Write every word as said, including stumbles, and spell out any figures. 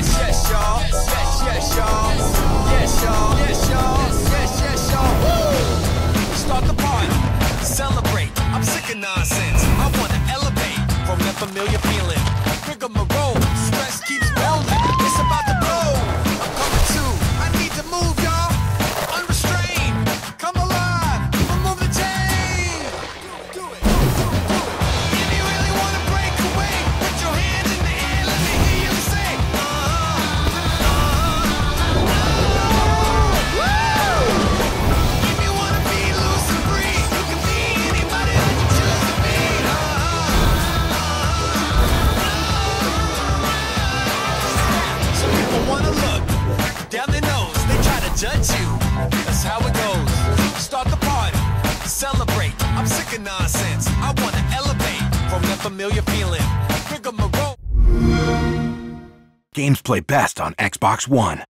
Yes, yes, y'all. Yes, yes, y'all. Yes, y'all. Yes, y'all. Yes, yes, y'all. Woo! Start the party. Celebrate. I'm sick of nonsense. I wanna elevate from that familiar feeling. Rigmarole. Stress keeps building. It's about to blow. I'm coming to. I need to move, y'all. Unrestrained. Come alive. Remove the chain. Do it. Do it. Do it. Do it. If you really wanna break away, put your hands in the air. Let me hear you say, uh-huh, uh-huh, uh-huh. Woo! If you wanna be loose and free, you can be anybody that you choose to be. Uh-huh, uh-huh. Some people wanna look down their nose. They try to judge you. That's how it goes. Start the party. Celebrate. I'm sick of nonsense. I wanna elevate from that familiar feeling. Rigmarole. Games play best on Xbox One.